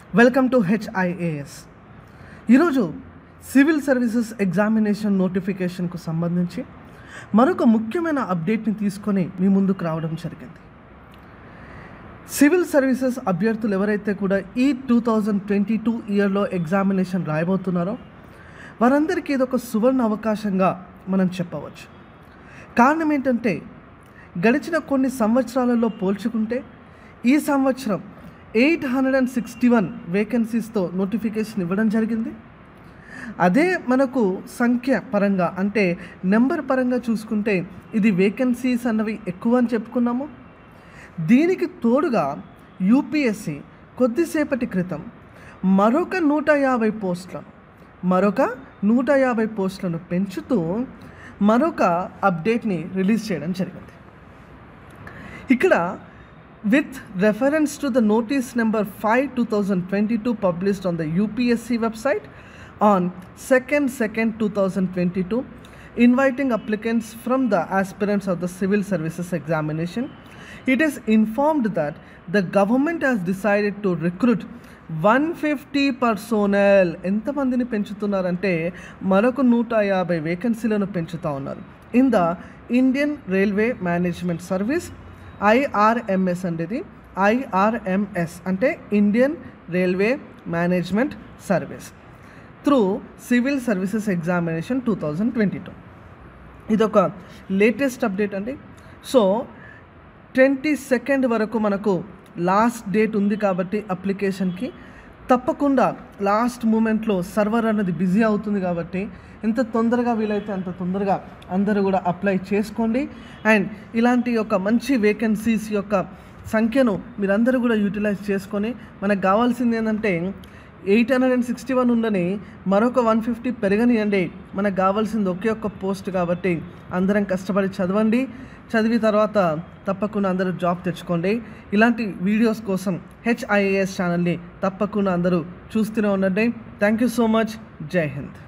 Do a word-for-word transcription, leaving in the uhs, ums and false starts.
Welcome to H I A S. ఈరోజు civil services examination నోటిఫికేషన్కు సంబంధించి మరొక ముఖ్యమైన అప్డేట్ని తీసుకొని మీ ముందుకు రావడం జరిగింది. సివిల్ సర్వీసెస్ అభ్యర్థులు ఎవరైతే కూడా ఈ టూ థౌజండ్ ట్వంటీ టూ ఇయర్లో ఎగ్జామినేషన్ రాయబోతున్నారో వారందరికీ ఇదొక సువర్ణ అవకాశంగా మనం చెప్పవచ్చు. కారణం ఏంటంటే గడిచిన కొన్ని సంవత్సరాలలో పోల్చుకుంటే ఈ సంవత్సరం eight hundred and sixty one వేకెన్సీస్తో నోటిఫికేషన్ ఇవ్వడం జరిగింది. అదే మనకు సంఖ్య పరంగా అంటే నెంబర్ పరంగా చూసుకుంటే ఇది వేకెన్సీస్ అన్నవి ఎక్కువ అని చెప్పుకున్నాము. దీనికి తోడుగా యూపీఎస్సీ కొద్దిసేపటి క్రితం మరొక నూట యాభై పోస్టులను మరొక నూట యాభై పోస్టులను పెంచుతూ మరొక అప్డేట్ని రిలీజ్ చేయడం జరిగింది. ఇక్కడ with reference to the notice number five twenty twenty-two published on the U P S C website on second second twenty twenty-two, inviting applicants from the aspirants of the civil services examination, it is informed that the government has decided to recruit one hundred fifty personnel. ఎంత మందిని పెంచుతున్నారంటే మరొక నూట యాభై వేకెన్సీలను పెంచుతా ఉన్నారు. In the Indian Railway Management Service IRMS అనేది IRMS అంటే Indian Railway Management Service through civil services examination two thousand twenty two. ఇదొక లేటెస్ట్ అప్డేట్ అండి. సో ట్వంటీ సెకండ్ వరకు మనకు లాస్ట్ డేట్ ఉంది కాబట్టి అప్లికేషన్కి తప్పకుండా లాస్ట్ మూమెంట్లో సర్వర్ అన్నది బిజీ అవుతుంది కాబట్టి ఎంత తొందరగా వీలైతే అంత తొందరగా అందరూ కూడా అప్లై చేసుకోండి. అండ్ ఇలాంటి యొక్క మంచి వేకెన్సీస్ యొక్క సంఖ్యను మీరందరూ కూడా యూటిలైజ్ చేసుకొని మనకు కావాల్సింది ఏంటంటే eight hundred and sixty one ఉందని మరొక వన్ ఫిఫ్టీ పెరగనియండి. మనకు కావాల్సింది ఒకే ఒక్క పోస్ట్ కాబట్టి అందరం కష్టపడి చదవండి. చదివి తర్వాత తప్పకుండా అందరూ జాబ్ తెచ్చుకోండి. ఇలాంటి వీడియోస్ కోసం హెచ్ ఐ ఏ ఎస్ ఛానల్ని తప్పకుండా అందరూ చూస్తూనే ఉండండి. Thank you so much. జై హింద్.